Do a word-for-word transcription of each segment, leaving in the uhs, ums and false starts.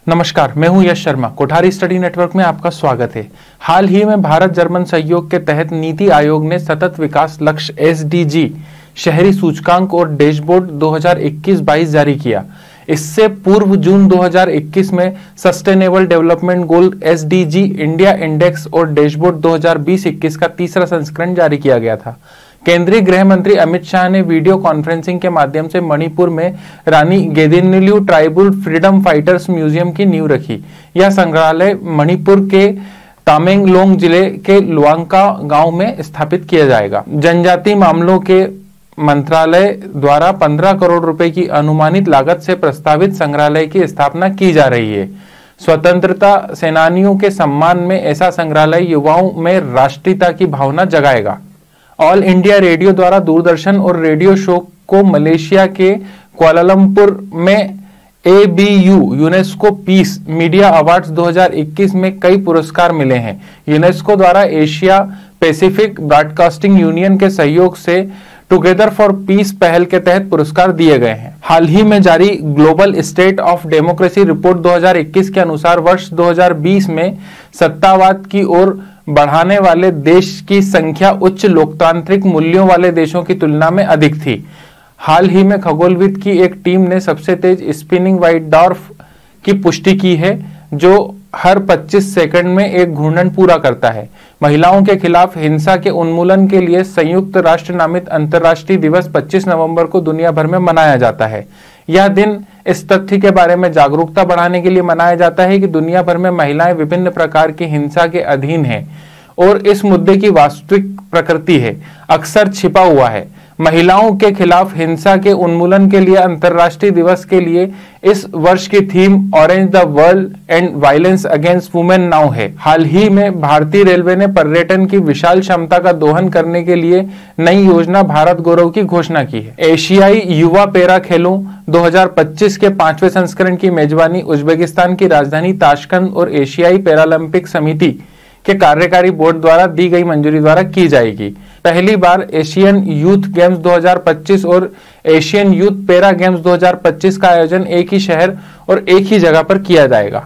नमस्कार, मैं हूं यश शर्मा। कोठारी स्टडी नेटवर्क में आपका स्वागत है। हाल ही में भारत जर्मन सहयोग के तहत नीति आयोग ने सतत विकास लक्ष्य एस डी जी, शहरी सूचकांक और डैशबोर्ड दो हज़ार इक्कीस बाईस जारी किया। इससे पूर्व जून दो हज़ार इक्कीस में sustainable development goal S D G, India index और डैशबोर्ड दो हज़ार बीस इक्कीस का तीसरा संस्करण जारी किया गया था। केंद्रीय गृह मंत्री अमित शाह ने वीडियो कॉन्फ्रेंसिंग के माध्यम से मणिपुर में Rani Gaidinliu tribal freedom fighters museum की नींव रखी। यह संग्रहालय मणिपुर के तामेंगलोंग जिले के लुआंका गांव में स्थापित किया जाएगा। जनजाति मामलों के मंत्रालय द्वारा पंद्रह करोड़ रुपए की अनुमानित लागत से प्रस्तावित संग्रहालय की स्थापना की जा रही है। स्वतंत्रता सेनानियों के सम्मान में ऐसा संग्रहालय युवाओं में राष्ट्रीयता की भावना जगाएगा। ऑल इंडिया रेडियो द्वारा दूरदर्शन और रेडियो शो को मलेशिया के कुआलालंपुर में A B U UNESCO peace media awards दो हज़ार इक्कीस में कई पुरस्कार मिले हैं। यूनेस्को द्वारा एशिया पैसिफिक ब्रॉडकास्टिंग यूनियन के सहयोग से टुगेदर फॉर पीस पहल के तहत पुरस्कार दिए गए हैं। हाल ही में जारी global state of democracy report दो हज़ार इक्कीस के अनुसार वर्ष दो हज़ार बीस में सत्तावाद की ओर बढ़ाने वाले देश की संख्या उच्च लोकतांत्रिक मूल्यों वाले देशों की तुलना में अधिक थी। हाल ही में खगोलविद की एक टीम ने सबसे तेज स्पिनिंग व्हाइट डॉर्फ की पुष्टि की है, जो हर पच्चीस सेकंड में एक घूर्णन पूरा करता है। महिलाओं के खिलाफ हिंसा के उन्मूलन के लिए संयुक्त राष्ट्र नामित अंतर्राष्ट्रीय दिवस पच्चीस नवंबर को दुनिया भर में मनाया जाता है। यह दिन इस तथ्य के बारे में जागरूकता बढ़ाने के लिए मनाया जाता है कि दुनिया भर में महिलाएं विभिन्न प्रकार की हिंसा के अधीन हैं और इस मुद्दे की वास्तविक प्रकृति है अक्सर छिपा हुआ है। महिलाओं के खिलाफ हिंसा के उन्मूलन के लिए अंतर्राष्ट्रीय दिवस के लिए इस वर्ष की theme orange the world end violence against women now है। हाल ही में भारतीय रेलवे ने पर्यटन की विशाल क्षमता का दोहन करने के लिए नई योजना भारत गौरव की घोषणा की है। एशियाई युवा पैरा खेलों दो हज़ार पच्चीस के पांचवें संस्करण की मेजबानी उज्बेकिस्तान की राजधानी ताशकंद और एशियाई पैरालंपिक समिति के कार्यकारी बोर्ड द्वारा दी गई मंजूरी द्वारा की जाएगी। पहली बार एशियन यूथ गेम्स दो हज़ार पच्चीस और एशियन यूथ पैरा गेम्स दो हज़ार पच्चीस का आयोजन एक ही शहर और एक ही जगह पर किया जाएगा।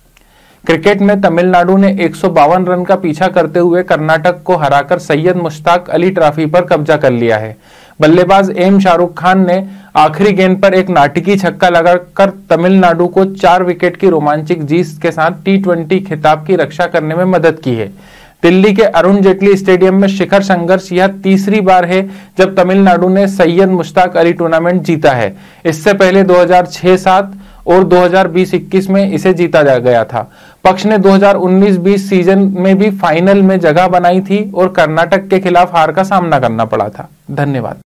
क्रिकेट में तमिलनाडु ने एक सौ बावन रन का पीछा करते हुए कर्नाटक को हराकर सैयद मुश्ताक अली ट्रॉफी पर कब्जा कर लिया है। बल्लेबाज एम शाहरुख खान ने आखिरी गेंद पर एक नाटकीय छक्का लगाकर तमिलनाडु को चार विकेट की रोमांचक जीत के साथ टी ट्वेंटी खिताब की रक्षा करने में मदद की है। दिल्ली के अरुण जेटली स्टेडियम में शिखर संघर्ष यह तीसरी बार है जब तमिलनाडु ने सैयद मुश्ताक अली टूर्नामेंट जीता है। इससे पहले दो हज़ार छह सात और दो हज़ार बीस इक्कीस में इसे जीता जा गया था। पक्ष ने दो हज़ार उन्नीस बीस सीजन में भी फाइनल में जगह बनाई थी और कर्नाटक के खिलाफ हार का सामना करना पड़ा था। धन्यवाद।